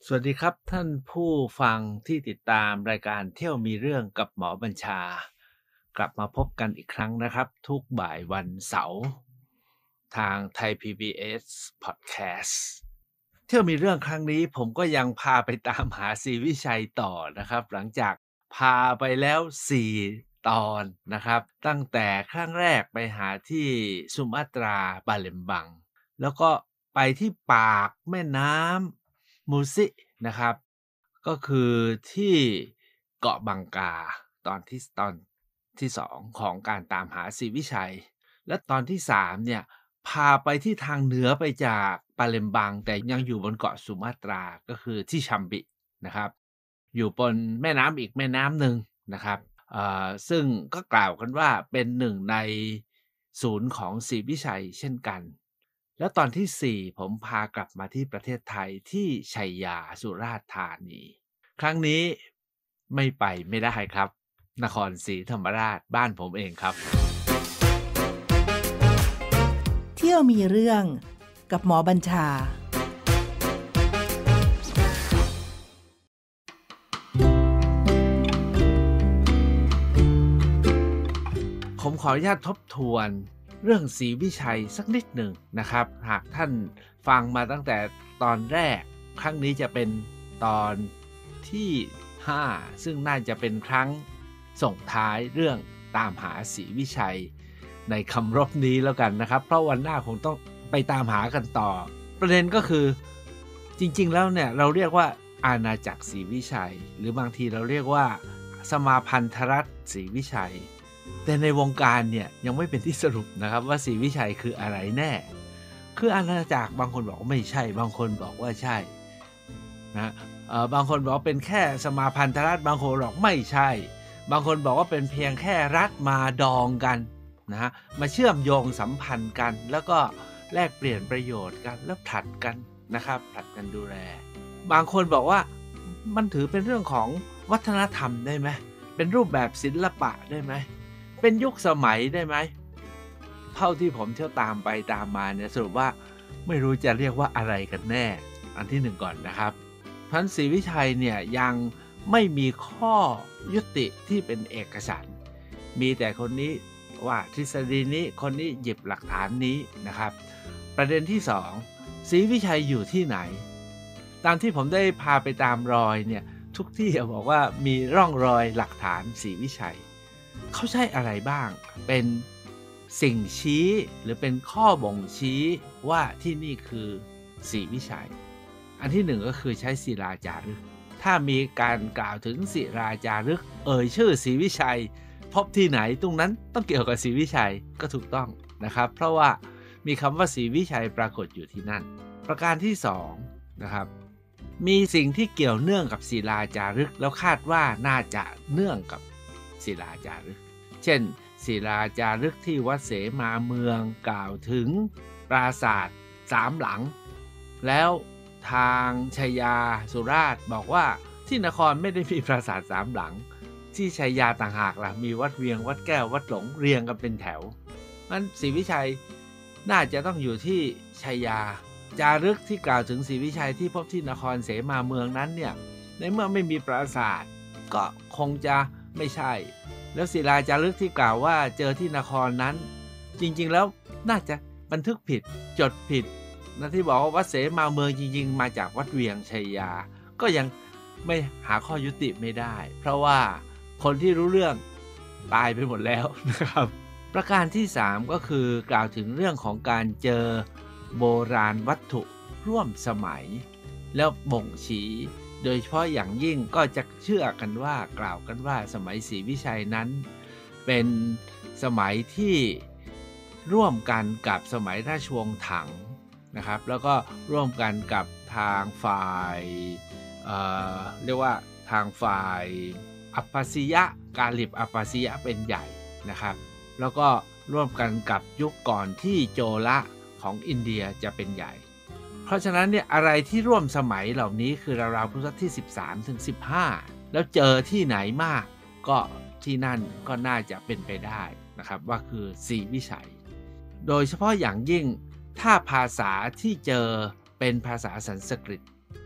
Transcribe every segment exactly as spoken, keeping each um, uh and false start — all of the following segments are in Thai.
สวัสดีครับท่านผู้ฟังที่ติดตามรายการเที่ยวมีเรื่องกับหมอบัญชากลับมาพบกันอีกครั้งนะครับทุกบ่ายวันเสาร์ทางไทย พี บี เอส Podcast เที่ยวมีเรื่องครั้งนี้ผมก็ยังพาไปตามหาศรีวิชัยต่อนะครับหลังจากพาไปแล้วสี่ตอนนะครับตั้งแต่ครั้งแรกไปหาที่สุมาตราบาเลมบังแล้วก็ไปที่ปากแม่น้ำมูซินะครับก็คือที่เกาะบังกาตอนที่ตอนที่สองของการตามหาศรีวิชัยและตอนที่สามเนี่ยพาไปที่ทางเหนือไปจากปาเลมบังแต่ยังอยู่บนเกาะสุมาตราก็คือที่ชัมบินะครับอยู่บนแม่น้ำอีกแม่น้ำหนึ่งนะครับเอ่อซึ่งก็กล่าวกันว่าเป็นหนึ่งในศูนย์ของศรีวิชัยเช่นกัน แล้วตอนที่สี่ผมพากลับมาที่ประเทศไทยที่ชัยยาสุราษฎร์ธานีครั้งนี้ไม่ไปไม่ได้ครับนครศรีธรรมราชบ้านผมเองครับเที่ยวมีเรื่องกับหมอบัญชาผมขออนุญาตทบทวนเรื่องศรีวิชัยสักนิดหนึ่งนะครับหากท่านฟังมาตั้งแต่ตอนแรกครั้งนี้จะเป็นตอนที่ห้าซึ่งน่าจะเป็นครั้งส่งท้ายเรื่องตามหาศรีวิชัยในคำรบนี้แล้วกันนะครับเพราะวันหน้าคงต้องไปตามหากันต่อประเด็นก็คือจริงๆแล้วเนี่ยเราเรียกว่าอาณาจักรศรีวิชัยหรือบางทีเราเรียกว่าสมาพันธรัฐศรีวิชัยแต่ในวงการเนี่ยยังไม่เป็นที่สรุปนะครับว่าศรีวิชัยคืออะไรแน่คืออาณาจักรบางคนบอกว่าไม่ใช่บางคนบอกว่าใช่นะเอ่อบางคนบอกว่าเป็นแค่สมาพันธรัฐบางคนบอกไม่ใช่บางคนบอกว่าเป็นเพียงแค่รัฐมาดองกันนะฮะมาเชื่อมโยงสัมพันธ์กันแล้วก็แลกเปลี่ยนประโยชน์กันแล้วผลัดกันนะครับผลัดกันดูแลบางคนบอกว่ามันถือเป็นเรื่องของวัฒนธรรมได้ไหมเป็นรูปแบบศิลปะได้ไหมเป็นยุคสมัยได้ไหมเท่าที่ผมเที่ยวตามไปตามมาเนี่ยสรุปว่าไม่รู้จะเรียกว่าอะไรกันแน่อันที่หนึ่งก่อนนะครับพันศรีวิชัยเนี่ยยังไม่มีข้อยุติที่เป็นเอกฉันท์มีแต่คนนี้ว่าทฤษฎีนี้คนนี้หยิบหลักฐานนี้นะครับประเด็นที่สองศรีวิชัยอยู่ที่ไหนตามที่ผมได้พาไปตามรอยเนี่ยทุกที่บอกว่ามีร่องรอยหลักฐานศรีวิชัยเขาใช้อะไรบ้างเป็นสิ่งชี้หรือเป็นข้อบ่งชี้ว่าที่นี่คือศรีวิชัยอันที่หนึ่งก็คือใช้ศิลาจารึกถ้ามีการกล่าวถึงศิลาจารึกเอ่ยชื่อศรีวิชัยพบที่ไหนตรงนั้นต้องเกี่ยวกับศรีวิชัยก็ถูกต้องนะครับเพราะว่ามีคำว่าศรีวิชัยปรากฏอยู่ที่นั่นประการที่สองนะครับมีสิ่งที่เกี่ยวเนื่องกับศิลาจารึกแล้วคาดว่าน่าจะเนื่องกับศิลาจารึกเช่นศิลาจารึกที่วัดเสมาเมืองกล่าวถึงปราสาทสามหลังแล้วทางชัยยาสุราษฎร์บอกว่าที่นครไม่ได้มีปราสาทสามหลังที่ชัยยาต่างหากล่ะมีวัดเวียงวัดแก้ววัดหลงเรียงกันเป็นแถวงั้นศรีวิชัยน่าจะต้องอยู่ที่ชัยยาจารึกที่กล่าวถึงศรีวิชัยที่พบที่นครเสมาเมืองนั้นเนี่ยในเมื่อไม่มีปราสาทก็คงจะไม่ใช่แล้วศิลาจารึกที่กล่าวว่าเจอที่นครนั้นจริงๆแล้วน่าจะบันทึกผิดจดผิดนะที่บอกว่าวัดเสมาเมืองจริงๆมาจากวัดเวียงชัยยาก็ยังไม่หาข้อยุติไม่ได้เพราะว่าคนที่รู้เรื่องตายไปหมดแล้วนะครับประการที่สามก็คือกล่าวถึงเรื่องของการเจอโบราณวัตถุร่วมสมัยแล้วบ่งชี้โดยเฉพาะอย่างยิ่งก็จะเชื่อกันว่ากล่าวกันว่าสมัยศรีวิชัยนั้นเป็นสมัยที่ร่วมกันกับสมัยราชวงศ์ถังนะครับแล้วก็ร่วมกันกับทางฝ่ายเอ่อเรียกว่าทางฝ่ายอัปปสิยะกาลิบอัปปสิยะเป็นใหญ่นะครับแล้วก็ร่วมกันกับยุคก่อนที่โจละของอินเดียจะเป็นใหญ่เพราะฉะนั้นเนี่ยอะไรที่ร่วมสมัยเหล่านี้คือราวๆพุทธศตวรรษที่สิบสามถึงสิบห้าแล้วเจอที่ไหนมากก็ที่นั่นก็น่าจะเป็นไปได้นะครับว่าคือศรีวิชัยโดยเฉพาะอย่างยิ่งถ้าภาษาที่เจอเป็นภาษาสันสกฤต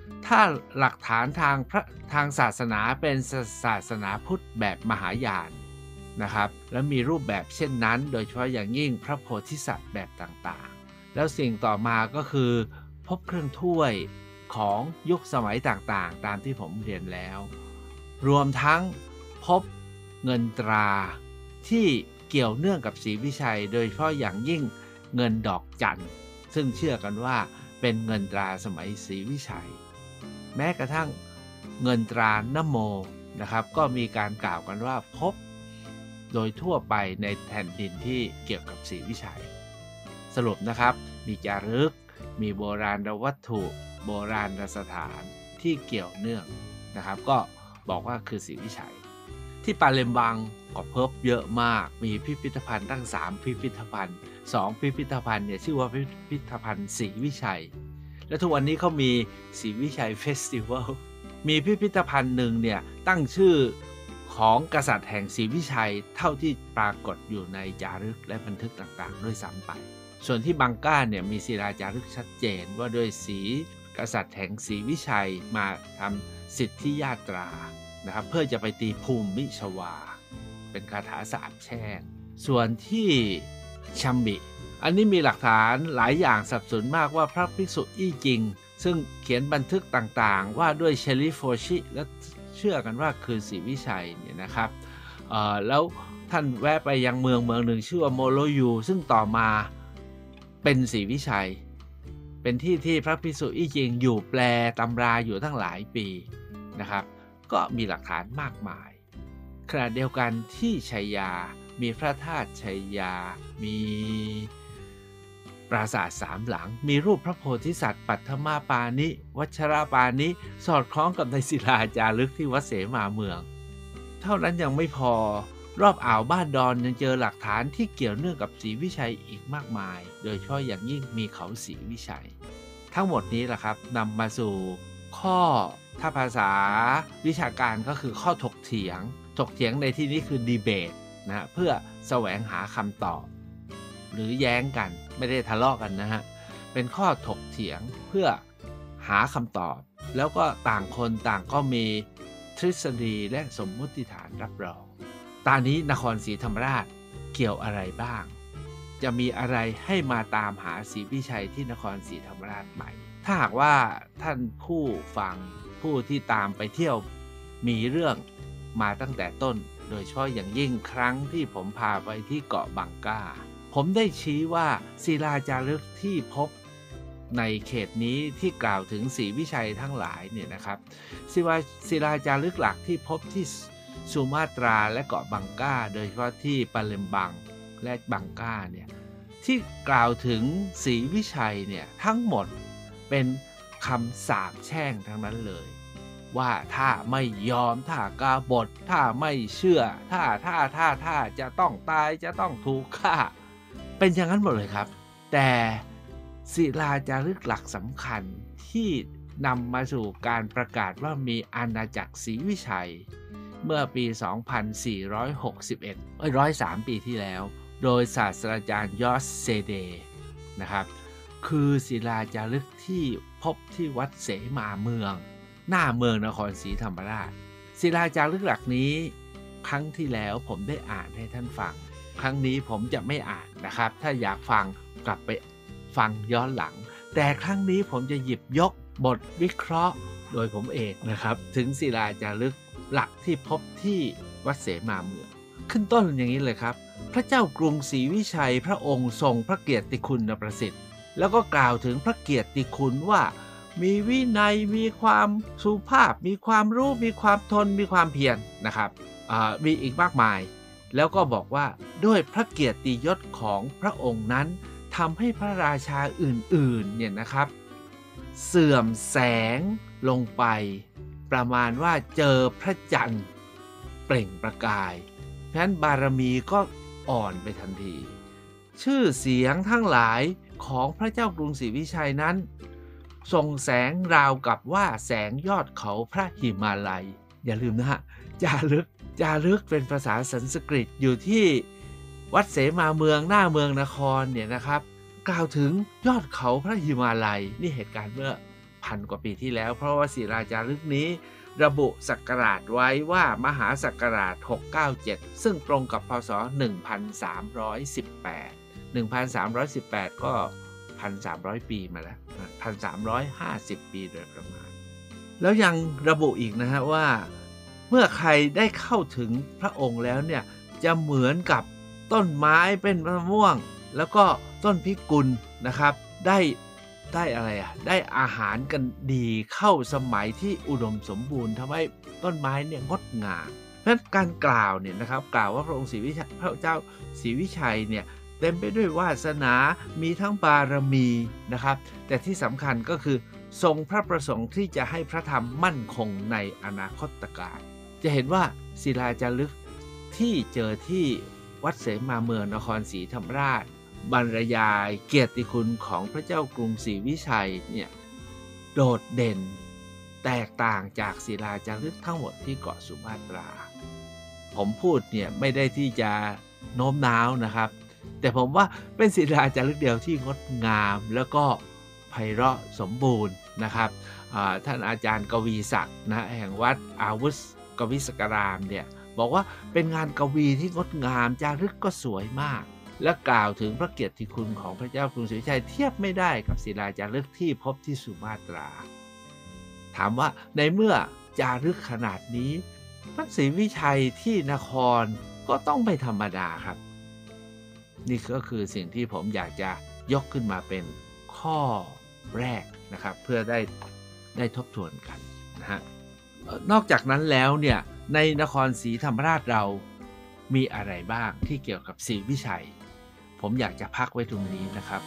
ถ้าหลักฐานทางพระทางศาสนาเป็นศาสนาพุทธแบบมหายานนะครับและมีรูปแบบเช่นนั้นโดยเฉพาะอย่างยิ่งพระโพธิสัตว์แบบต่างๆแล้วสิ่งต่อมาก็คือพบเครื่องถ้วยของยุคสมัยต่างๆตามที่ผมเรียนแล้วรวมทั้งพบเงินตราที่เกี่ยวเนื่องกับศรีวิชัยโดยเฉพาะอย่างยิ่งเงินดอกจันทร์ซึ่งเชื่อกันว่าเป็นเงินตราสมัยศรีวิชัยแม้กระทั่งเงินตรานโมนะครับก็มีการกล่าวกันว่าพบโดยทั่วไปในแผ่นดินที่เกี่ยวกับศรีวิชัยสรุปนะครับมีจารึกมีโบราณวัตถุโบราณสถานที่เกี่ยวเนื่องนะครับก็บอกว่าคือศรีวิชัยที่ปาเลมบังก็พบเยอะมากมีพิพิธภัณฑ์ตั้งสามพิพิธภัณฑ์สองพิพิธภัณฑ์เนี่ยชื่อว่าพิพิธภัณฑ์ศรีวิชัยและทุกวันนี้เขามีศรีวิชัยเฟสติวัลมีพิพิธภัณฑ์หนึ่งเนี่ยตั้งชื่อของกษัตริย์แห่งศรีวิชัยเท่าที่ปรากฏอยู่ในจารึกและบันทึกต่างๆด้วยซ้ำไปส่วนที่บังก้าเนี่ยมีศิลาจารึกชัดเจนว่าด้วยศรีกษัตริย์แห่งศรีวิชัยมาทำสิทธิยาตรานะครับเพื่อจะไปตีภูมิชวาเป็นคาถาสาปแช่งส่วนที่ชัมบิอันนี้มีหลักฐานหลายอย่างสับสนมากว่าพระภิกษุอี้จิงซึ่งเขียนบันทึกต่างๆว่าด้วยเชลิโฟชิและเชื่อกันว่าคือศรีวิชัยเนี่ยนะครับแล้วท่านแวะไปยังเมืองเมืองหนึ่งชื่อว่าโมโลยูซึ่งต่อมาเป็นศรีวิชัยเป็นที่ที่พระภิกษุอี้จิงอยู่แปลตำราอยู่ตั้งหลายปีนะครับก็มีหลักฐานมากมายขณะเดียวกันที่ชัยยามีพระธาตุชัยยามีปราสาทสามหลังมีรูปพระโพธิสัตว์ปัทมาปานิวัชรปานิสอดคล้องกับในศิลาจารึกที่วัดเสมาเมืองเท่านั้นยังไม่พอรอบอ่าวบ้านดอนยังเจอหลักฐานที่เกี่ยวเนื่องกับศรีวิชัยอีกมากมายโดยเฉพาะอย่างยิ่งมีเขาศรีวิชัยทั้งหมดนี้แหละครับนำมาสู่ข้อถ้าภาษาวิชาการก็คือข้อถกเถียงถกเถียงในที่นี้คือดีเบตนะเพื่อแสวงหาคำตอบหรือแย้งกันไม่ได้ทะเลาะกันนะฮะเป็นข้อถกเถียงเพื่อหาคำตอบแล้วก็ต่างคนต่างก็มีทฤษฎีและสมมติฐานรับรองตอนนี้นครศรีธรรมราชเกี่ยวอะไรบ้างจะมีอะไรให้มาตามหาศรีวิชัยที่นครศรีธรรมราชใหม่ถ้าหากว่าท่านผู้ฟังผู้ที่ตามไปเที่ยวมีเรื่องมาตั้งแต่ต้นโดยเฉพาะอย่างยิ่งครั้งที่ผมพาไปที่เกาะบังก้าผมได้ชี้ว่าศิลาจารึกที่พบในเขตนี้ที่กล่าวถึงศรีวิชัยทั้งหลายเนี่ยนะครับศิลาจารึกหลักที่พบที่สุมาตราและเกาะบังก้าโดยเฉพาะที่ปาเลมบังและบังก้าเนี่ยที่กล่าวถึงศรีวิชัยเนี่ยทั้งหมดเป็นคำสาปแช่งทั้งนั้นเลยว่าถ้าไม่ยอมถ้ากาบทถ้าไม่เชื่อถ้าถ้าถ้าถ้าจะต้องตายจะต้องถูกฆ่าเป็นอย่างนั้นหมดเลยครับแต่ศิลาจารึกหลักสำคัญที่นำมาสู่การประกาศว่ามีอาณาจักรศรีวิชัยเมื่อปี สองพันสี่ร้อยหกสิบเอ็ด เอ้ยหนึ่งร้อยสามปีที่แล้วโดยศาสตราจารย์ยอสเซเดนะครับคือศิลาจารึกที่พบที่วัดเสมาเมืองหน้าเมืองนครศรีธรรมราชศิลาจารึกหลักนี้ครั้งที่แล้วผมได้อ่านให้ท่านฟังครั้งนี้ผมจะไม่อ่านนะครับถ้าอยากฟังกลับไปฟังย้อนหลังแต่ครั้งนี้ผมจะหยิบยกบทวิเคราะห์โดยผมเองนะครับถึงศิลาจารึกหลักที่พบที่วัดเสมาเมืองขึ้นต้นอย่างนี้เลยครับพระเจ้ากรุงศรีวิชัยพระองค์ทรงพระเกียรติคุณประสิทธิ์แล้วก็กล่าวถึงพระเกียรติคุณว่ามีวินัยมีความสุภาพมีความรู้มีความทนมีความเพียรนะครับมีอีกมากมายแล้วก็บอกว่าด้วยพระเกียรติยศของพระองค์นั้นทำให้พระราชาอื่นๆเนี่ยนะครับเสื่อมแสงลงไปประมาณว่าเจอพระจันทร์เปล่งประกายเพราะฉะนั้นบารมีก็อ่อนไปทันทีชื่อเสียงทั้งหลายของพระเจ้ากรุงศรีวิชัยนั้นส่งแสงราวกับว่าแสงยอดเขาพระหิมาลัยอย่าลืมนะฮะจารึกจารึกเป็นภาษาสันสกฤตอยู่ที่วัดเสมาเมืองหน้าเมืองนครเนี่ยนะครับกล่าวถึงยอดเขาพระหิมาลัยนี่เหตุการณ์เมื่อพันกว่าปีที่แล้วเพราะว่าศิลาจารึกนี้ระบุศักราชไว้ว่ามหาศักราชหกเก้าเจ็ดซึ่งตรงกับพศหนึ่งพันสามร้อยสิบแปด หนึ่งพันสามร้อยสิบแปด ก็ หนึ่งพันสามร้อย ปีมาแล้ว หนึ่งพันสามร้อยห้าสิบ ปีโดยประมาณแล้วยังระบุอีกนะฮะว่าเมื่อใครได้เข้าถึงพระองค์แล้วเนี่ยจะเหมือนกับต้นไม้เป็นมะม่วงแล้วก็ต้นพิกุลนะครับได้ได้อะไรอ่ะได้อาหารกันดีเข้าสมัยที่อุดมสมบูรณ์ทำให้ต้นไม้เนี่ยงดงามเพราะฉะนั้นการกล่าวเนี่ยนะครับกล่าวว่าพระองค์ศรีวิชัยพระเจ้าศรีวิชัยเนี่ยเต็มไปด้วยวาสนามีทั้งบารมีนะครับแต่ที่สำคัญก็คือทรงพระประสงค์ที่จะให้พระธรรมมั่นคงในอนาคตการจะเห็นว่าศิลาจารึกที่เจอที่วัดเสมาเมืองนครศรีธรรมราชบรรยายเกียรติคุณของพระเจ้ากรุงศรีวิชัยเนี่ยโดดเด่นแตกต่างจากศิลาจารึกทั้งหมดที่เกาะสุมาตราผมพูดเนี่ยไม่ได้ที่จะโน้มน้าวนะครับแต่ผมว่าเป็นศิลาจารึกเดียวที่งดงามแล้วก็ไพเราะสมบูรณ์นะครับท่านอาจารย์กวีศักดิ์นะแห่งวัดอาวุธกวิศกรามเนี่ยบอกว่าเป็นงานกวีที่งดงามจารึกก็สวยมากและกล่าวถึงพระเกียรติคุณของพระเจ้ากรุงศรีวิชัยเทียบไม่ได้กับศิลาจารึกที่พบที่สุมาตราถามว่าในเมื่อจารึกขนาดนี้พระศรีวิชัยที่นครก็ต้องไม่ธรรมดาครับนี่ก็คือสิ่งที่ผมอยากจะยกขึ้นมาเป็นข้อแรกนะครับเพื่อได้ได้ทบทวนกันนะฮะนอกจากนั้นแล้วเนี่ยในนครศรีธรรมราชเรามีอะไรบ้างที่เกี่ยวกับศรีวิชัยผมอยากจะพักไว้ตรงนี้นะครับ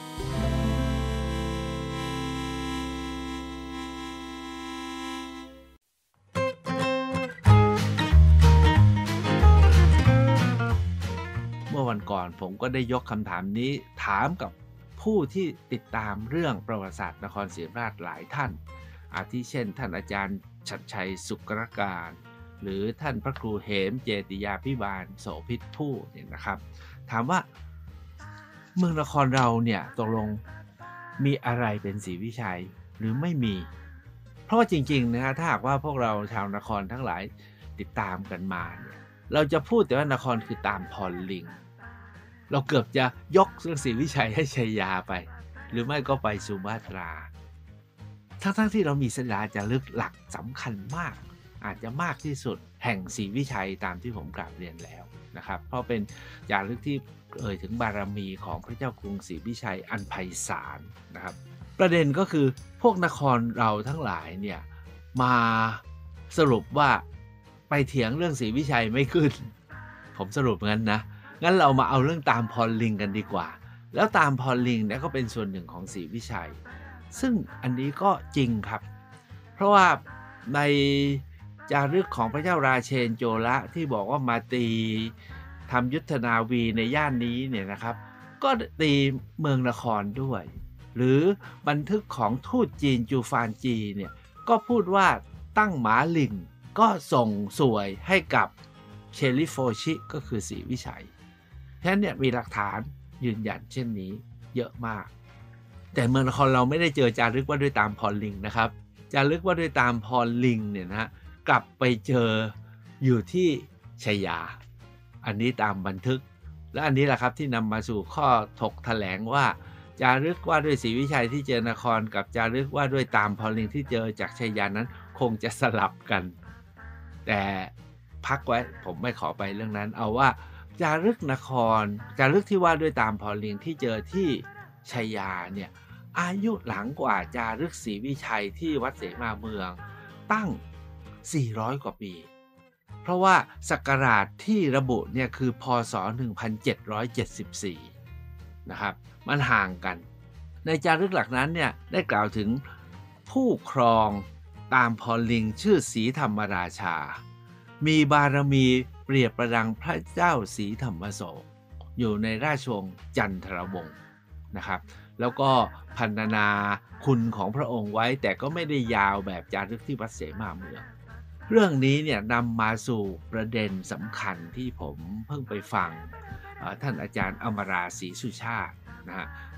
เมื่อวันก่อนผมก็ได้ยกคำถามนี้ถามกับผู้ที่ติดตามเรื่องประวัติศาสตร์นครศรีธรรมราชหลายท่านอาทิเช่นท่านอาจารย์ชัดชัยสุกรการหรือท่านพระครูเหมเจติยาภิบาลโสภิตผู้เนี่ยนะครับถามว่าเมืองนครเราเนี่ยตกลงมีอะไรเป็นศรีวิชัยหรือไม่มีเพราะว่าจริงๆนะฮะถ้าหากว่าพวกเราชาวนครทั้งหลายติดตามกันมาเนี่ยเราจะพูดแต่ว่านครคือตามพรลิงเราเกือบจะยกเรื่องศรีวิชัยให้ชัยยาไปหรือไม่ก็ไปสุมาตราทั้งๆที่เรามีศิลาจารึกหลักสำคัญมากอาจจะมากที่สุดแห่งศรีวิชัยตามที่ผมกล่าวเรียนแล้วนะครับเพราะเป็นจารึกที่เอ่ยถึงบารมีของพระเจ้ากรุงศรีวิชัยอันไพศาลนะครับประเด็นก็คือพวกนครเราทั้งหลายเนี่ยมาสรุปว่าไปเถียงเรื่องศรีวิชัยไม่ขึ้นผมสรุปงั้นนะงั้นเรามาเอาเรื่องตามพรลิงกันดีกว่าแล้วตามพรลิงเนี่ยก็เป็นส่วนหนึ่งของศรีวิชัยซึ่งอันนี้ก็จริงครับเพราะว่าในจารึกของพระเจ้าราเชนโจระที่บอกว่ามาตีทำยุทธนาวีในย่านนี้เนี่ยนะครับก็ตีเมืองนครด้วยหรือบันทึกของทูตจีนจูฟานจีเนี่ยก็พูดว่าตั้งหมาลิงก็ส่งสวยให้กับเชลิโฟชิก็คือศรีวิชัยฉะนั้นเนี่ยมีหลักฐานยืนยันเช่นนี้เยอะมากแต่เมืองนครเราไม่ได้เจอจารึกว่าด้วยตามพรลิงนะครับจารึกว่าด้วยตามพรลิงเนี่ยนะกลับไปเจออยู่ที่ชัยยาอันนี้ตามบันทึกและอันนี้แหละครับที่นำมาสู่ข้อถกแถลงว่าจารึกว่าด้วยศรีวิชัยที่เจอนครกับจารึกว่าด้วยตามพรลิงที่เจอจากชัยยานั้นคงจะสลับกันแต่พักไว้ผมไม่ขอไปเรื่องนั้นเอาว่าจารึกนครจารึกที่ว่าด้วยตามพรลิงที่เจอที่ชัยยาเนี่ยอายุหลังกว่าจารึกศรีวิชัยที่วัดเสมาเมืองตั้งสี่ร้อยกว่าปีเพราะว่าศักราชที่ระบุเนี่ยคือพ.ศ. หนึ่งพันเจ็ดร้อยเจ็ดสิบสี่นะครับมันห่างกันในจารึกหลักนั้นเนี่ยได้กล่าวถึงผู้ครองตามพรลิงชื่อศรีธรรมราชามีบารมีเปรียบประดังพระเจ้าศรีธรรมโศกอยู่ในราชวงศ์จันทรวงศ์นะครับแล้วก็พรรณนาคุณของพระองค์ไว้แต่ก็ไม่ได้ยาวแบบจารึกที่วัดเสมาเมืองเรื่องนี้เนี่ยนำมาสู่ประเด็นสำคัญที่ผมเพิ่งไปฟังท่านอาจารย์อมราศรีสุชาตินะฮะ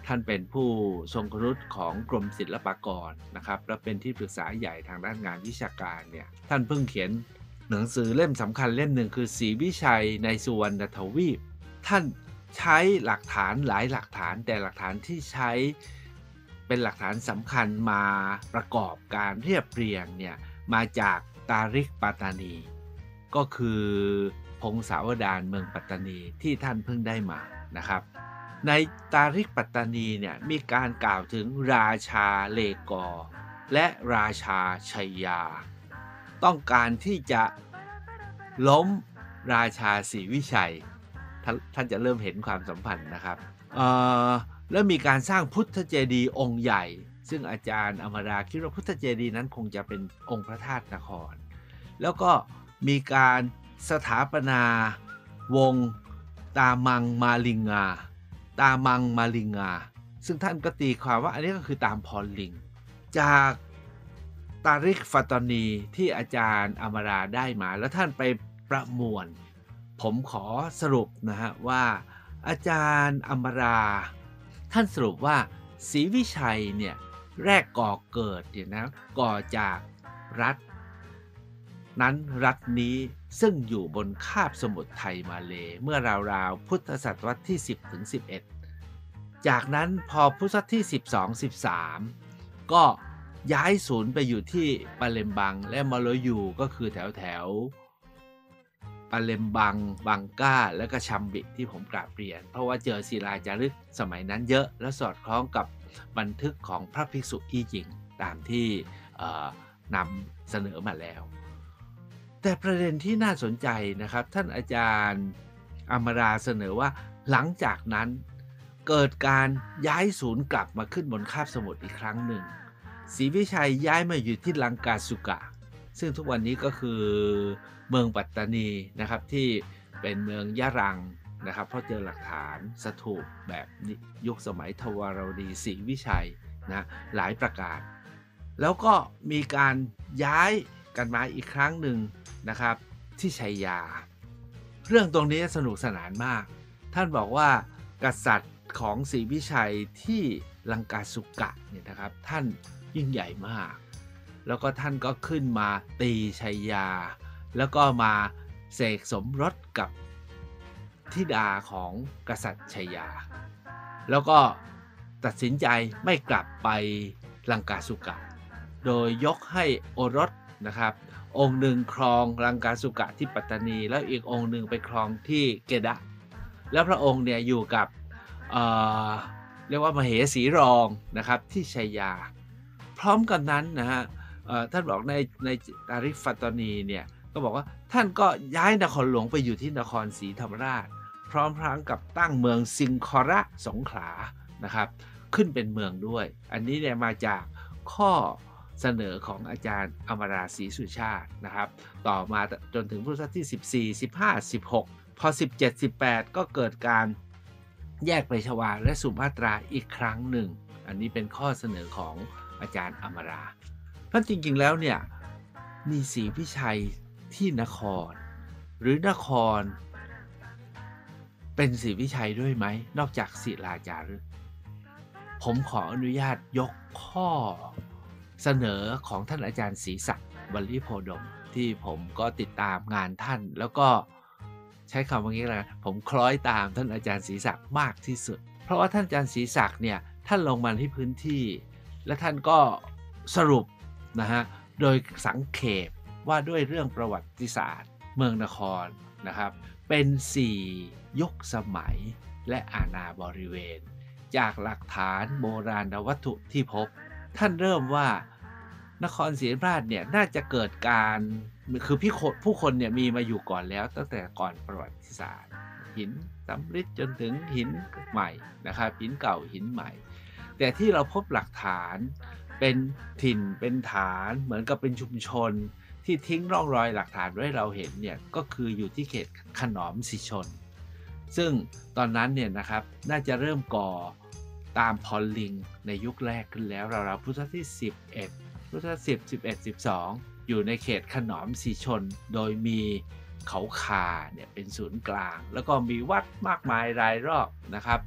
ท่านเป็นผู้ทรงครุฑของกรมศิลปากรนะครับและเป็นที่ปรึกษาใหญ่ทางด้านงานวิชาการเนี่ยท่านเพิ่งเขียนหนังสือเล่มสำคัญเล่มหนึ่งคือศรีวิชัยในสุวรรณทวีปท่านใช้หลักฐานหลายหลักฐานแต่หลักฐานที่ใช้เป็นหลักฐานสำคัญมาประกอบการเรียบเรียงเนี่ยมาจากตาริกปัตตานีก็คือพงศาวดารเมืองปัตตานีที่ท่านเพิ่งได้มานะครับในตาริกปัตตานีเนี่ยมีการกล่าวถึงราชาเลกอและราชาชัยยาต้องการที่จะล้มราชาศรีวิชัยทท่านจะเริ่มเห็นความสัมพันธ์นะครับเอ่อแล้วมีการสร้างพุทธเจดีย์องค์ใหญ่ซึ่งอาจารย์อมราคิดว่าพุทธเจดีย์นั้นคงจะเป็นองค์พระธาตุนครแล้วก็มีการสถาปนาวงตามังมาลิงาตามังมาลิงาซึ่งท่านก็ตีความว่าอันนี้ก็คือตามพรลิงจากตาริกฟัตตานีที่อาจารย์อมราได้มาแล้วท่านไปประมวลผมขอสรุปนะฮะว่าอาจารย์อมราท่านสรุปว่าศรีวิชัยเนี่ยแรกก่อเกิดเนี่ยนะก่อจากรัฐนั้นรัฐนี้ซึ่งอยู่บนคาบสมุทรไทยมาเลเมื่อราวๆพุทธศตวรรษที่สิบถึงสิบเอ็ดจากนั้นพอพุทธศตวรรษที่สิบสอง สิบสามก็ย้ายศูนย์ไปอยู่ที่ปาเลมบังและมลายูก็คือแถวแถวปาเลมบังบังก้าและก็ชัมบิที่ผมกราบเรียนเพราะว่าเจอศิลาจารึกสมัยนั้นเยอะและสอดคล้องกับบันทึกของพระภิกษุอี้หญิงตามที่นำเสนอมาแล้วแต่ประเด็นที่น่าสนใจนะครับท่านอาจารย์อมราเสนอว่าหลังจากนั้นเกิดการย้ายศูนย์กลับมาขึ้นบนคาบสมุทรอีกครั้งหนึ่งศรีวิชัยย้ายมาอยู่ที่ลังกาสุกะซึ่งทุกวันนี้ก็คือเมืองปัตตานีนะครับที่เป็นเมืองยะรังนะครับเพราะเจอหลักฐานสถูปแบบยุคสมัยทวารวดีศรีวิชัยนะหลายประการแล้วก็มีการย้ายกันมาอีกครั้งหนึ่งนะครับที่ชัยยาเรื่องตรงนี้สนุกสนานมากท่านบอกว่ากษัตริย์ของศรีวิชัยที่ลังกาสุกะเนี่ยนะครับท่านยิ่งใหญ่มากแล้วก็ท่านก็ขึ้นมาตีชัยยาแล้วก็มาเสกสมรสกับธิดาของกษัตริย์ชัยยาแล้วก็ตัดสินใจไม่กลับไปลังกาสุกะโดยยกให้โอรสนะครับองค์หนึ่งครองลังกาสุกะที่ปัตตานีแล้วอีกองค์หนึ่งไปครองที่เกดะแล้วพระองค์เนี่ยอยู่กับเอ่อเรียกว่ามเหสีรองนะครับที่ชัยยาพร้อมกันนั้นนะฮะท่านบอกในในตาริกฟัตตานีเนี่ยก็บอกว่าท่านก็ย้ายนครหลวงไปอยู่ที่นครศรีธรรมราชพร้อมทั้งกับตั้งเมืองสิงคอระสงขลานะครับขึ้นเป็นเมืองด้วยอันนี้เนี่ยมาจากข้อเสนอของอาจารย์อมราศรีสุชาตินะครับต่อมาจนถึงพุทธศตวรรษที่สิบสี่ สิบห้า สิบหกพอสิบเจ็ด สิบแปดก็เกิดการแยกไปชวาและสุมาตราอีกครั้งหนึ่งอันนี้เป็นข้อเสนอของอาจารย์อมราเพราะจริงๆแล้วเนี่ยมีศรีวิชัยที่นครหรือนครเป็นศรีวิชัยด้วยไหมนอกจากศิลาจารึกผมขออนุญาตยกข้อเสนอของท่านอาจารย์ศรีศักดิ์วลีโพดมที่ผมก็ติดตามงานท่านแล้วก็ใช้คำว่างี้เลยผมคล้อยตามท่านอาจารย์ศรีศักดิ์มากที่สุดเพราะว่าท่านอาจารย์ศรีศักดิ์เนี่ยท่านลงมาที่พื้นที่และท่านก็สรุปนะฮะโดยสังเขปว่าด้วยเรื่องประวัติศาสตร์เมืองนครนะครับเป็นสี่ยุคสมัยและอาณาบริเวณจากหลักฐานโบราณวัตถุที่พบท่านเริ่มว่านครศรีธรรมราชเนี่ยน่าจะเกิดการคือผู้คนผู้คนเนี่ยมีมาอยู่ก่อนแล้วตั้งแต่ก่อนประวัติศาสตร์หินสำริดจนถึงหินใหม่นะครับหินเก่าหินใหม่แต่ที่เราพบหลักฐานเป็นถิ่นเป็นฐานเหมือนกับเป็นชุมชนที่ทิ้งร่องรอยหลักฐานไว้เราเห็นเนี่ยก็คืออยู่ที่เขตขนอมสิชนซึ่งตอนนั้นเนี่ยนะครับน่าจะเริ่มก่อตามพอลลิงในยุคแรกขึ้นแล้วราวๆพุทธศตวรรษที่สิบเอ็ดพุทธศตวรรษสิบ สิบเอ็ด สิบสองอยู่ในเขตขนอมสิชนโดยมีเขาคาเนี่ยเป็นศูนย์กลางแล้วก็มีวัดมากมายรายรอบนะครับ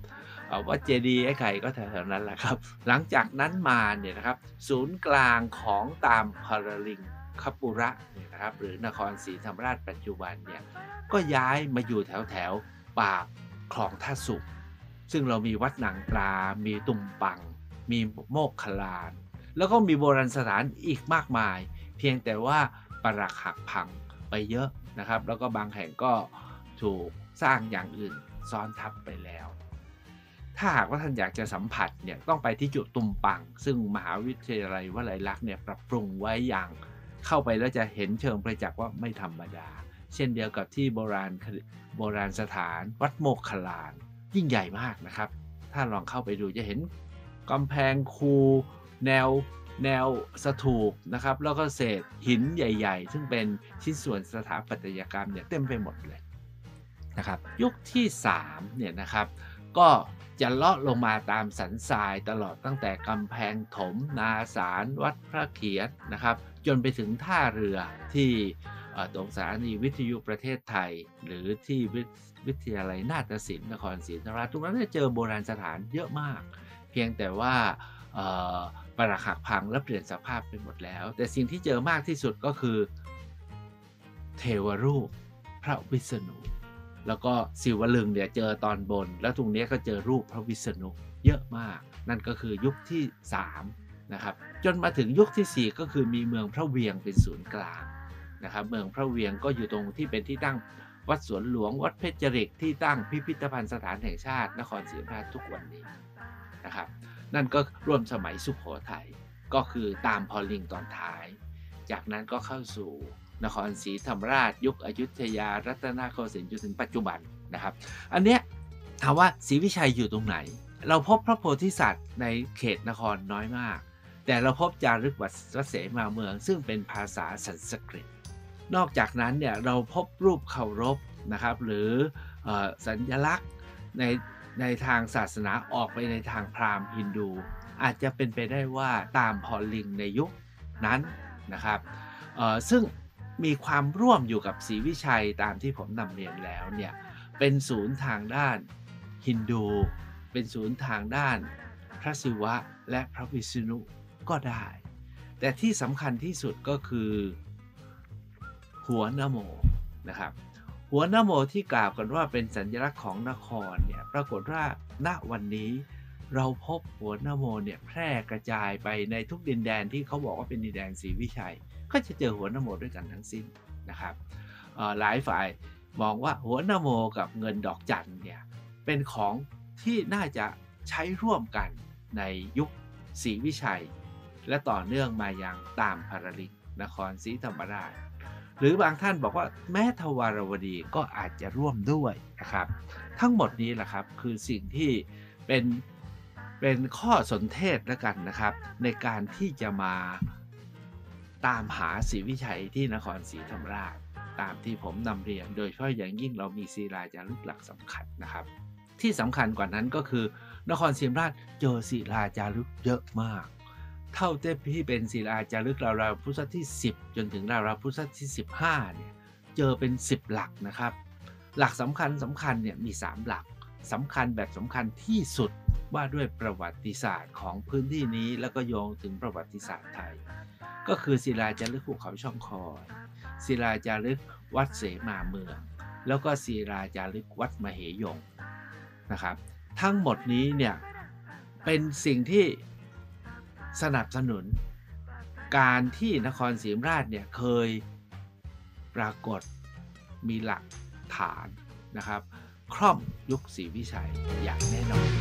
เอ่อวัดเจดีย์ไอ้ไข่ก็แถวๆนั้นแหละครับหลังจากนั้นมาเนี่ยนะครับศูนย์กลางของตามพาราลิงคปุระเนี่ยนะครับหรือนครศรีธรรมราชปัจจุบันเนี่ยก็ย้ายมาอยู่แถวแถวปากคลองท่าสุกซึ่งเรามีวัดหนังตรา มีตุ่มปัง มีโมกขลาน แล้วก็มีโบราณสถานอีกมากมาย เพียงแต่ว่าปรักหักพังไปเยอะนะครับแล้วก็บางแห่งก็ถูกสร้างอย่างอื่นซ้อนทับไปแล้ว ถ้าหากว่าท่านอยากจะสัมผัสเนี่ยต้องไปที่จุดตุ่มปังซึ่งมหาวิทยาลัยวลัยลักษณ์เนี่ยปรับปรุงไว้อย่างเข้าไปแล้วจะเห็นเชิงประจักษ์ว่าไม่ธรรมดาเช่นเดียวกับที่โบราณโบราณสถานวัดโมกขลานยิ่งใหญ่มากนะครับถ้าลองเข้าไปดูจะเห็นกำแพงคูแนวแนวสถูปนะครับแล้วก็เศษหินใหญ่ๆซึ่งเป็นชิ้นส่วนสถาปัตยกรรมเนี่ยเต็มไปหมดเลยนะครับยุคที่สามเนี่ยนะครับก็จะเลาะลงมาตามสันทรายตลอดตั้งแต่กำแพงถมนาสารวัดพระเขียดนะครับจนไปถึงท่าเรือที่ตรงสถานีวิทยุประเทศไทยหรือที่วิทยาลัยนาฏศิลป์นครศรีธรรมราชตรงนั้นเจอโบราณสถานเยอะมากเพียงแต่ว่าปรักหักพังและเปลี่ยนสภาพไปหมดแล้วแต่สิ่งที่เจอมากที่สุดก็คือเทวรูปพระวิษณุแล้วก็ศิวลึงเนี่ยเจอตอนบนแล้วตรงนี้ก็เจอรูปพระวิษณุเยอะมากนั่นก็คือยุคที่สามนะครับจนมาถึงยุคที่สี่ก็คือมีเมืองพระเวียงเป็นศูนย์กลางนะครับเมืองพระเวียงก็อยู่ตรงที่เป็นที่ตั้งวัดสวนหลวงวัดเพชรจริกที่ตั้งพิพิธภัณฑ์สถานแห่งชาตินครศรีธรรมราชทุกวันนี้นะครับนั่นก็ร่วมสมัยสุโขทัยก็คือตามพอลิงตอนท้ายจากนั้นก็เข้าสู่นครศรีธรรมราชยุคอยุธยารัตนโกสินทร์จนถึงปัจจุบันนะครับอันเนี้ยถามว่าศรีวิชัยอยู่ตรงไหนเราพบพระโพธิสัตว์ในเขตนครน้อยมากแต่เราพบจารึกวัดเสมาเมืองซึ่งเป็นภาษาสันสกฤตนอกจากนั้นเนี่ยเราพบรูปเคารพนะครับหรือสัญลักษณ์ในในทางศาสนาออกไปในทางพราหมณ์ฮินดูอาจจะเป็นไปได้ว่าตามพอลิงในยุคนั้นนะครับซึ่งมีความร่วมอยู่กับศรีวิชัยตามที่ผมนำเรียนแล้วเนี่ยเป็นศูนย์ทางด้านฮินดูเป็นศูนย์ทางด้านพระศิวะและพระวิษณุก็ได้แต่ที่สำคัญที่สุดก็คือหัวนโมนะครับหัวนโมที่กล่าวกันว่าเป็นสัญลักษณ์ของนครเนี่ยปรากฏว่าณวันนี้เราพบหัวนโมเนี่ยแพร่กระจายไปในทุกดินแดนที่เขาบอกว่าเป็นดินแดนศรีวิชัยก็จะเจอหัวนโมด้วยกันทั้งสิ้นนะครับหลายฝ่ายมองว่าหัวนโมกับเงินดอกจันเนี่ยเป็นของที่น่าจะใช้ร่วมกันในยุคศรีวิชัยและต่อเนื่องมายังตามพาราลิงนครศรีธรรมราชหรือบางท่านบอกว่าแม้ทวารวดีก็อาจจะร่วมด้วยนะครับทั้งหมดนี้แหละครับคือสิ่งที่เป็นเป็นข้อสนเทศแล้วกันนะครับในการที่จะมาตามหาศรีวิชัยที่นครศรีธรรมราชตามที่ผมนำเรียนโดยเฉพาะอย่างยิ่งเรามีศิลาจารึกหลักสำคัญนะครับที่สำคัญกว่านั้นก็คือนครศรีธรรมราชเจอศิลาจารึกเยอะมากเท่าที่เป็นศิลาจารึกราวๆพุทธศตวรรษที่สิบจนถึงราวๆพุทธศตวรรษที่สิบห้าเนี่ยเจอเป็นสิบหลักนะครับหลักสำคัญสำคัญเนี่ยมีสามหลักสำคัญแบบสำคัญที่สุดว่าด้วยประวัติศาสตร์ของพื้นที่นี้แล้วก็โยงถึงประวัติศาสตร์ไทยก็คือศิลาจารึกภูเขาช่องคอยศิลาจารึกวัดเสมาเมืองแล้วก็ศิลาจารึกวัดมเหยงนะครับทั้งหมดนี้เนี่ยเป็นสิ่งที่สนับสนุนการที่นครศรีธรรมราชเนี่ยเคยปรากฏมีหลักฐานนะครับครอบยุคศรีวิชัยอย่างแน่นอน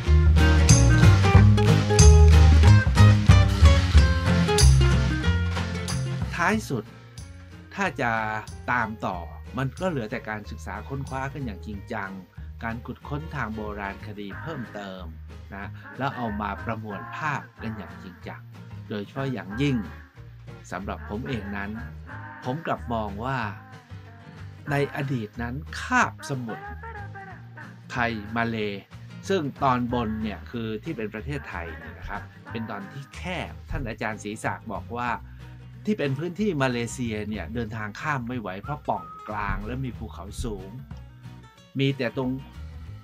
ท้ายสุดถ้าจะตามต่อมันก็เหลือแต่การศึกษาค้นคว้ากันอย่างจริงจังการขุดค้นทางโบราณคดีเพิ่มเติมนะแล้วเอามาประมวลภาพกันอย่างจริงจังโดยเฉพาะอย่างยิ่งสำหรับผมเองนั้นผมกลับมองว่าในอดีตนั้นคาบสมุทรไทยมาเลซึ่งตอนบนเนี่ยคือที่เป็นประเทศไทยเนี่ยนะครับเป็นตอนที่แคบท่านอาจารย์ศรีศักดิ์บอกว่าที่เป็นพื้นที่มาเลเซียเนี่ยเดินทางข้ามไม่ไหวเพราะป่องกลางและมีภูเขาสูงมีแต่ตรง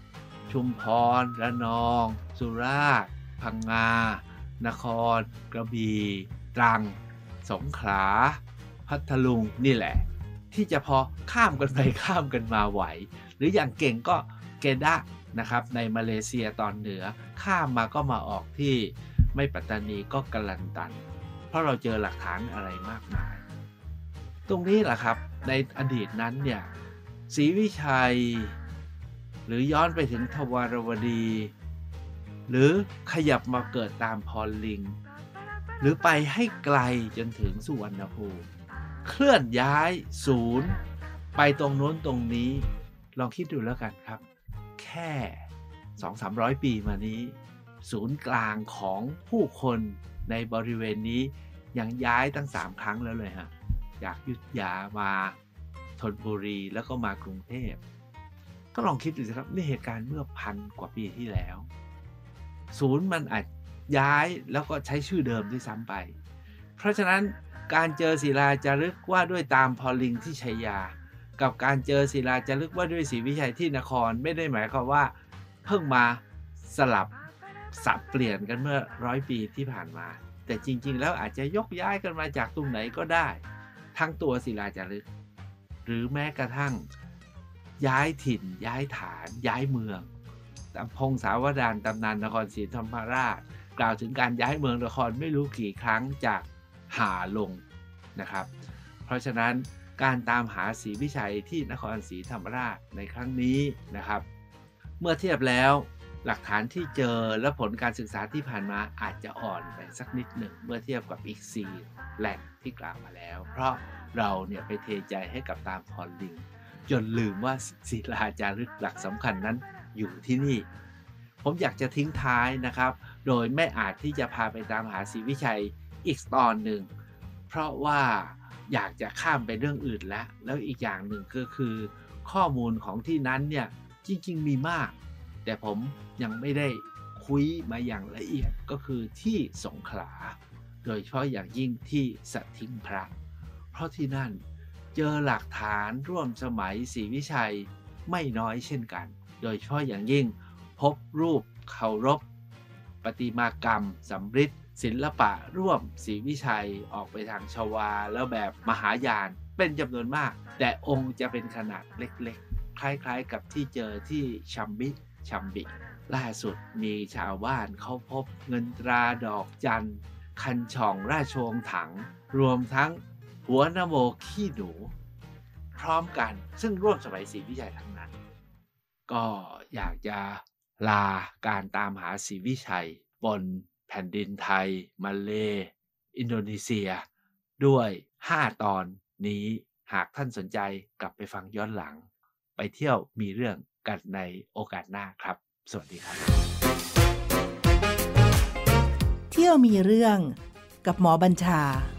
ชุมพรระนอง สุราษฎร์พังงานครกระบี่ตรังสงขลาพัทลุงนี่แหละที่จะพอข้ามกันไปข้ามกันมาไหวหรืออย่างเก่งก็เกดะนะครับในมาเลเซียตอนเหนือข้ามมาก็มาออกที่ไม่ปัตตานีก็กะลันตันเพราะเราเจอหลักฐานอะไรมากมายตรงนี้แหละครับในอดีตนั้นเนี่ยศรีวิชัยหรือย้อนไปถึงทวารวดีหรือขยับมาเกิดตามพรลิงหรือไปให้ไกลจนถึงสุวรรณภูมิเคลื่อนย้ายศูนย์ไปตรงโน้นตรงนี้ลองคิดดูแล้วกันครับแค่ สองถึงสามร้อย ปีมานี้ศูนย์กลางของผู้คนในบริเวณนี้ยังย้ายตั้งสามครั้งแล้วเลยฮะจากอยุธยามาธนบุรีแล้วก็มากรุงเทพก็ลองคิดดูสิครับนี่เหตุการณ์เมื่อพันกว่าปีที่แล้วศูนย์มันอาจย้ายแล้วก็ใช้ชื่อเดิมด้วยซ้ำไปเพราะฉะนั้นการเจอศิลาจารึกว่าด้วยตามพอลิงที่ชัยยากับการเจอศิลาจารึกว่าด้วยศรีวิชัยที่นครไม่ได้หมายความว่าเพิ่งมาสลับสับเปลี่ยนกันเมื่อร้อยปีที่ผ่านมาแต่จริงๆแล้วอาจจะยกย้ายกันมาจากตรงไหนก็ได้ทั้งตัวศิลาจารึกหรือแม้กระทั่งย้ายถิ่นย้ายฐานย้ายเมืองพงศาวดารตำนานนครศรีธรรมราชกล่าวถึงการย้ายเมืองนครไม่รู้กี่ครั้งจากหาลงนะครับเพราะฉะนั้นการตามหาศรีวิชัยที่นครศรีธรรมราชในครั้งนี้นะครับเมื่อเทียบแล้วหลักฐานที่เจอและผลการศึกษาที่ผ่านมาอาจจะอ่อนไปสักนิดหนึ่งเมื่อเทียบกับอีกสี่แหล่งที่กล่าวมาแล้วเพราะเราเนี่ยไปเทใจให้กับตามพรลิงจนลืมว่าศิลาจารึกหลักสำคัญนั้นอยู่ที่นี่ผมอยากจะทิ้งท้ายนะครับโดยไม่อาจที่จะพาไปตามหาศรีวิชัยอีกตอนหนึ่งเพราะว่าอยากจะข้ามไปเรื่องอื่นแล้วแล้วอีกอย่างหนึ่งก็คือข้อมูลของที่นั้นเนี่ยจริงๆมีมากแต่ผมยังไม่ได้คุยมาอย่างละเอียดก็คือที่สงขลาโดยเฉพาะอย่างยิ่งที่สถิงพระเพราะที่นั่นเจอหลักฐานร่วมสมัยศรีวิชัยไม่น้อยเช่นกันโดยเฉพาะอย่างยิ่งพบรูปเคารพประติมากรรมสำริดศิลปะร่วมศรีวิชัยออกไปทางชวาแล้วแบบมหายานเป็นจำนวนมากแต่องค์จะเป็นขนาดเล็กๆคล้ายๆกับที่เจอที่ชัมบิชัมบิล่าสุดมีชาวบ้านเขาพบเงินตราดอกจันคันช่องราชวงศ์ถังรวมทั้งหัวนโมขี้หนูพร้อมกันซึ่งร่วมสมัยศรีวิชัยทั้งนั้นก็อยากจะลาการตามหาศรีวิชัยบนแผ่นดินไทยมาเลอินโดนีเซียด้วยห้าตอนนี้หากท่านสนใจกลับไปฟังย้อนหลังไปเที่ยวมีเรื่องกันในโอกาสหน้าครับสวัสดีครับเที่ยวมีเรื่องกับหมอบัญชา